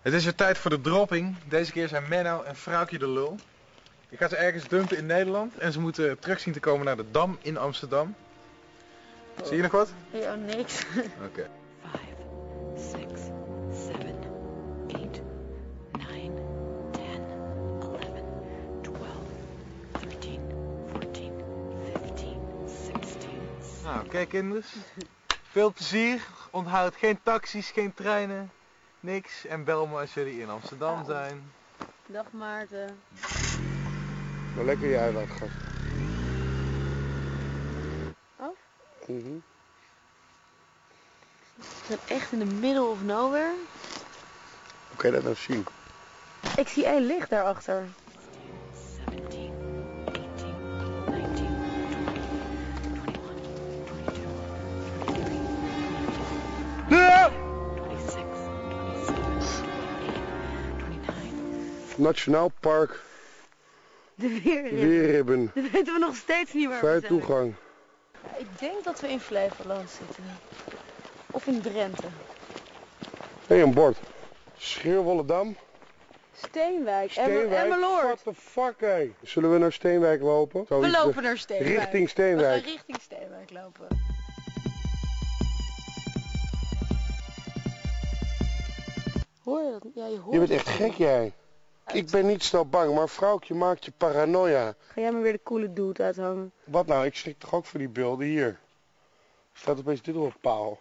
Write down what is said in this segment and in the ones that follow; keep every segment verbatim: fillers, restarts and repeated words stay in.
Het is weer tijd voor de dropping. Deze keer zijn Menno en Vrouwtje de lul. Ik ga ze ergens dumpen in Nederland en ze moeten terug zien te komen naar de Dam in Amsterdam. Oh. Zie je nog wat? Ja, niks. Oké. Okay. vijf, zes, zeven, acht, negen, tien, elf, twaalf, dertien, veertien, vijftien, zestien. Nou, oké okay, kinders. Veel plezier. Onthoud geen taxis, geen treinen. Niks. En bel me als jullie in Amsterdam zijn. Dag Maarten. Wel lekker je uitlaat, gast. Oh? Mhm. We zijn echt in de middle of nowhere. Hoe kan je dat nou zien? Ik zie één licht daarachter. zeventien, achttien, negentien, twintig, eenentwintig, Ja! tweeëntwintig, zevenentwintig, negenentwintig. Nationaal Park De Weerribben. Weerribben. Dat weten we nog steeds niet waar we Vrij zijn. toegang. Ik denk dat we in Flevoland zitten. Of in Drenthe. Hé, hey, een bord. Schreeuwwollendam. Steenwijk. Steenwijk. Emmeloord. What the fuck, hé. Hey. Zullen we naar Steenwijk lopen? We Zoiets, lopen uh, naar Steenwijk. Richting We Steenwijk. gaan richting Steenwijk lopen. Hoor je dat? Ja, je hoort Je bent het. echt gek, jij. Ik ben niet snel bang, maar vrouwtje maakt je paranoia. Ga jij maar weer de coole dude uithangen? Wat nou, ik schrik toch ook voor die beelden hier. Staat opeens dit op een paal.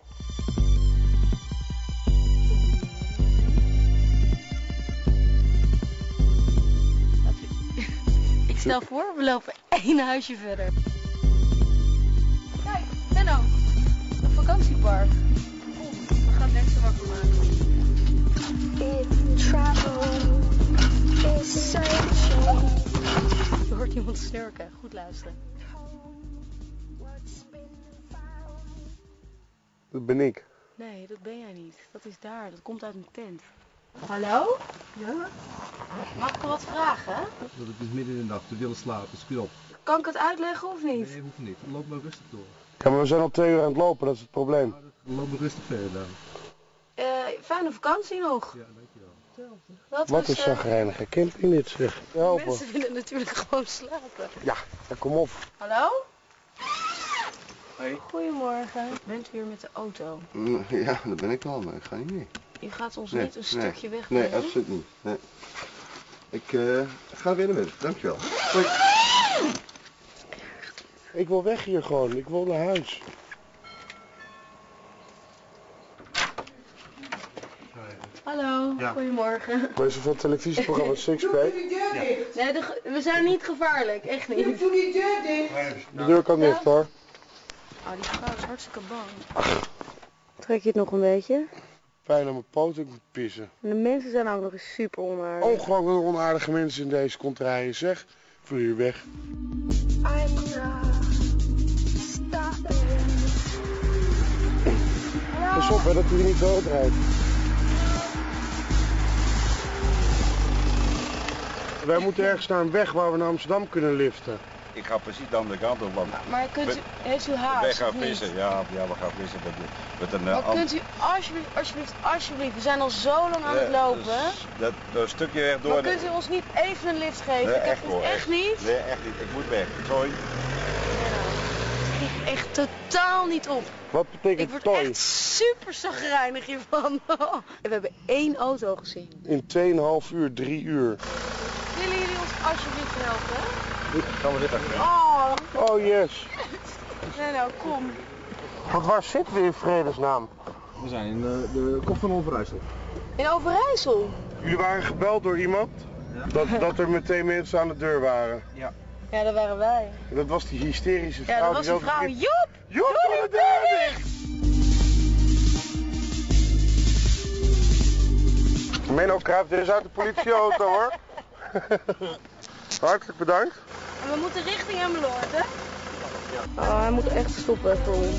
Ik stel voor, we lopen één huisje verder. Kijk, Menno. Een vakantiepark. Kom, we gaan mensen wakker maken. If travel is searching. Je hoort iemand snurken. Goed luisteren. Dat ben ik. Nee, dat ben jij niet. Dat is daar. Dat komt uit een tent. Hallo? Ja? Mag ik er wat vragen? Dat het is midden in de nacht, we willen slapen, spuur op. Kan ik het uitleggen of niet? Nee, hoeft niet. Loop maar rustig door. Ja, maar we zijn al twee uur aan het lopen, dat is het probleem. Loop maar rustig verder dan. Uh, fijne vakantie nog. Ja, dankjewel. Dat Wat was, een uh, zagrijnige camping dit zeg. Helpen. Mensen willen natuurlijk gewoon slapen. Ja, ja, kom op. Hallo? Hoi. Goedemorgen. Bent u weer met de auto? Ja, daar ben ik al, maar ik ga niet mee. Je gaat ons Nee, niet een nee, stukje weg Nee, absoluut niet. Nee. Ik uh, ga weer naar binnen, dankjewel. Hoi. Ik wil weg hier gewoon, ik wil naar huis. Hallo, Ja. Goedemorgen. Maar is er van het televisieprogramma Sixpack? Nee, de, ge- we zijn niet gevaarlijk, echt niet. Doe die deur dicht. De deur kan dicht hoor. Oh, die vrouw is hartstikke bang. Trek je het nog een beetje? Pijn aan mijn poot, ik moet pissen. En de mensen zijn ook nog eens super onaardig. Ongelooflijk onaardige mensen in deze contraien, zeg. Vul hier weg. I'm uh, stopping. Pas op hè, dat hij hier niet doodrijdt. Wij moeten ergens naar een weg waar we naar Amsterdam kunnen liften. Ik ga precies de andere kant op, want Maar kunt u, heeft u haast? wij gaan of niet? vissen. Ja, ja, we gaan vissen met, met een... Maar kunt u alsjeblieft, alsjeblieft, alsjeblieft, we zijn al zo lang aan het lopen. Dus dat, dat stukje weg door... Maar kunt u ons niet even een lift geven? Nee, Ik heb echt het hoor, echt echt. niet. Nee, echt niet. Ik moet weg. Sorry. Ik echt totaal niet op. Wat Ik betekent word toy? echt super zagrijnig hiervan. We hebben één auto gezien. In tweeënhalf uur, drie uur. Willen jullie ons alsjeblieft helpen? Gaan we dit achter? Oh, Oh yes. nee nou, kom. Want waar zitten we in vredesnaam? We zijn in de, de kop van Overijssel. In Overijssel? Jullie waren gebeld door iemand? Dat, dat er meteen mensen aan de deur waren. Ja, dat waren wij. Dat was die hysterische vrouw. Ja, dat was die een vrouw. riep, Joep! Joep, doe de deur dicht! Menno kruipt er eens uit de politieauto hoor. Hartelijk bedankt. En we moeten richting Emmeloord, hè? Oh, hij moet echt stoppen voor ons.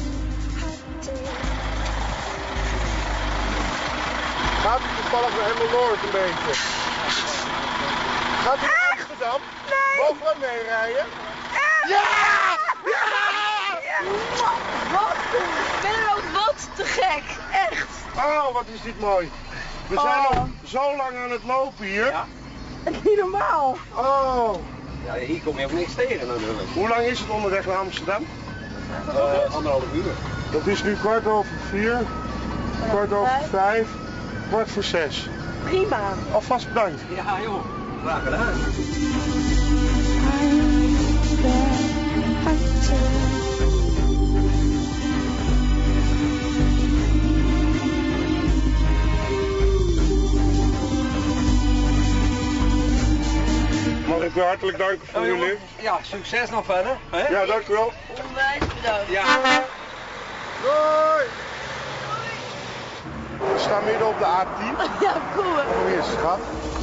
Gaat u toevallig naar Emmeloord een beetje? Gaat u naar Amsterdam? Nee! Mogen we meerijden? Ja! Ja! Wat? Menno, wat te gek. Echt. Oh, wat is dit mooi. We zijn, Oh. op, we zo lang aan het lopen hier. Ja. Niet normaal. Oh. Ja, hier kom je ook niks tegen natuurlijk. Hoe lang is het onderweg naar Amsterdam? Uh, anderhalf uur. Dat is nu kwart over vier, kwart over vijf, kwart voor zes. Prima. Alvast bedankt. Ja joh, graag gedaan. Mag ik u hartelijk danken voor Oh, uw jongen. lift? Ja, succes nog verder. Hè? Ja, dank u wel. Onwijs bedankt. Ja. Doei! We staan midden op de A tien. Ja, cool. hè? Oh, hier is het gat.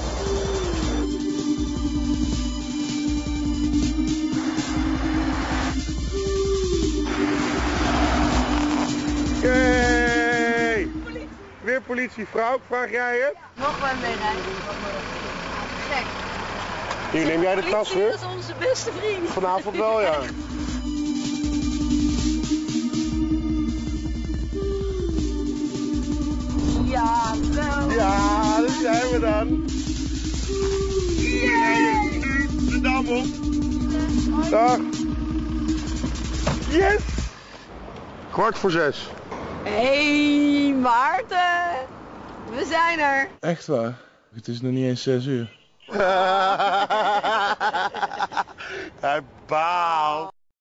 Yay! Weer politie. Vrouw, vraag jij het? Nog maar mee rijden. Gek. Hier, neem jij de tas Politie weer? is onze beste vriend. Vanavond wel, ja. Ja, wel. Ja, daar zijn we dan. We rijden nu de dam op. Dag. Yes! Kwart voor zes. Hey Maarten. We zijn er. Echt waar? Het is nog niet eens zes uur. Hij baalt.